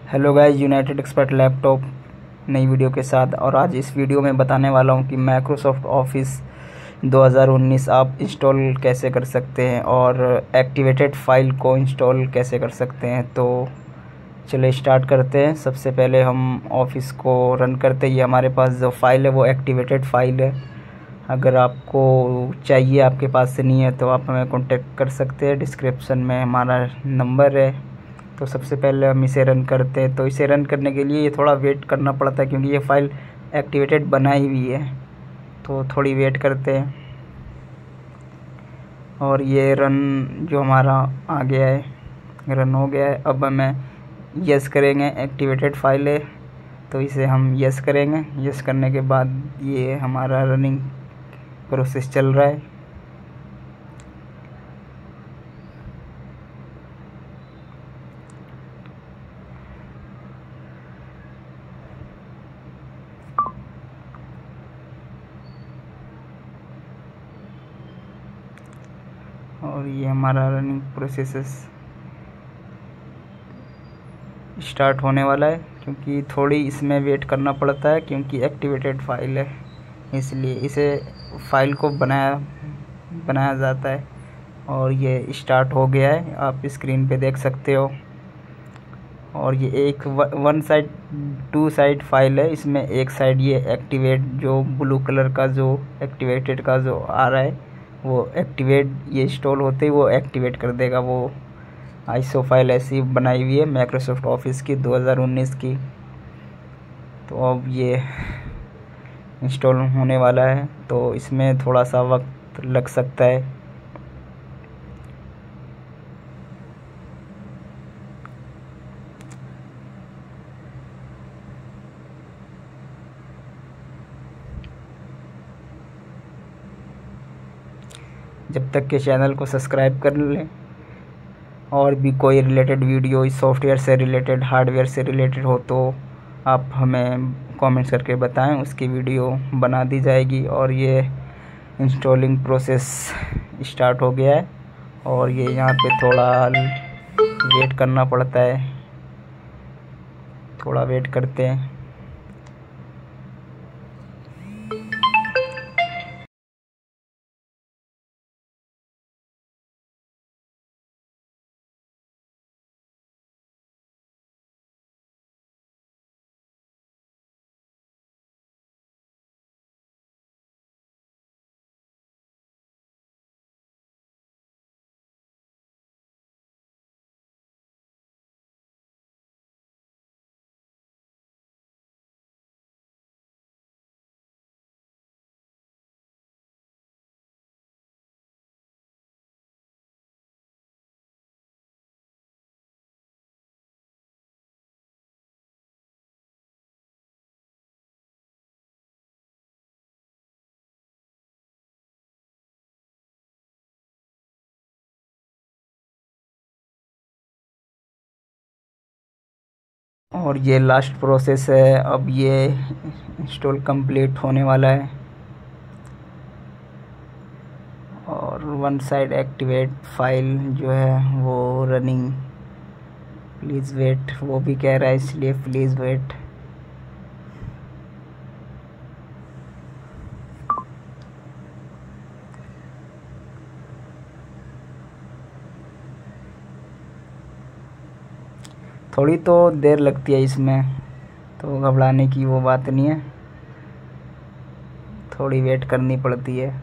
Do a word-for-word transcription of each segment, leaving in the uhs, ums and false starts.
Hello guys, united expert laptop नई video के साथ। और आज इस वीडियो में बताने वाला हूं कि माइक्रोसॉफ्ट ऑफिस दो हज़ार उन्नीस आप इंस्टॉल कैसे कर सकते हैं और एक्टिवेटेड फाइल को इंस्टॉल कैसे कर सकते हैं। तो चलिए स्टार्ट करते हैं। सबसे पहले हम ऑफिस को रन करते ही हमारे पास जो फाइल है वो एक्टिवेटेड फाइल है। अगर आपको चाहिए, आपके पास से नहीं है, तो आप हमें कांटेक्ट कर सकते हैं। डिस्क्रिप्शन में हमारा नंबर है। तो सबसे पहले हम इसे रन करते हैं। तो इसे रन करने के लिए ये थोड़ा वेट करना पड़ता है क्योंकि ये फ़ाइल एक्टिवेटेड बनाई हुई है। तो थोड़ी वेट करते हैं और ये रन जो हमारा आ गया है, रन हो गया है। अब हमें यस करेंगे। एक्टिवेटेड फाइल है तो इसे हम यस करेंगे। यस करने के बाद ये हमारा रनिंग प्रोसेस चल रहा है। और ये हमारा रनिंग प्रोसेस स्टार्ट होने वाला है क्योंकि थोड़ी इसमें वेट करना पड़ता है क्योंकि एक्टिवेटेड फाइल है, इसलिए इसे फाइल को बनाया बनाया जाता है। और ये स्टार्ट हो गया है, आप स्क्रीन पे देख सकते हो। और ये एक one side two side file है। इसमें एक साइड ये एक्टिवेट, जो ब्लू कलर का जो एक्टिवेटेड का जो आ रहा है वो एक्टिवेट, ये इंस्टॉल होते ही वो एक्टिवेट कर देगा। वो आईएसओ फाइल ऐसी बनाई हुई है माइक्रोसॉफ्ट ऑफिस की दो हज़ार उन्नीस की। तो अब ये इंस्टॉल होने वाला है, तो इसमें थोड़ा सा वक्त लग सकता है। जब तक के चैनल को सब्सक्राइब कर लें। और भी कोई रिलेटेड वीडियो इस सॉफ्टवेयर से रिलेटेड, हार्डवेयर से रिलेटेड हो तो आप हमें कमेंट्स करके बताएं, उसकी वीडियो बना दी जाएगी। और ये इंस्टॉलिंग प्रोसेस स्टार्ट हो गया है और ये यहाँ पे थोड़ा वेट करना पड़ता है। थोड़ा वेट करते हैं। और ये लास्ट प्रोसेस है। अब ये इंस्टॉल कंप्लीट होने वाला है। और वन साइड एक्टिवेट फाइल जो है वो रनिंग, प्लीज़ वेट, वो भी कह रहा है, इसलिए प्लीज़ वेट। थोड़ी तो देर लगती है इसमें, तो घबराने की वो बात नहीं है, थोड़ी वेट करनी पड़ती है।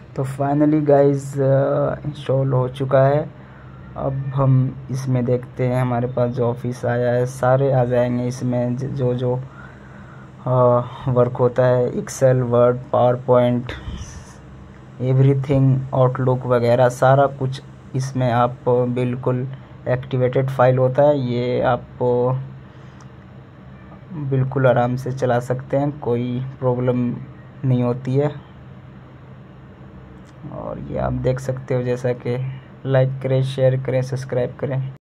तो फाइनली गाइस इंस्टॉल हो चुका है। अब हम इसमें देखते हैं, हमारे पास जो ऑफिस आया है सारे आ जाएंगे इसमें, जो जो वर्क होता है, Excel, Word, PowerPoint, everything, Outlook वगैरह सारा कुछ इसमें आप बिल्कुल एक्टिवेटेड फाइल होता है। ये आप बिल्कुल आराम से चला सकते हैं, कोई प्रॉब्लम नहीं होती है। और ये आप देख सकते हो, जैसा कि लाइक करें, शेयर करें, सब्सक्राइब करें।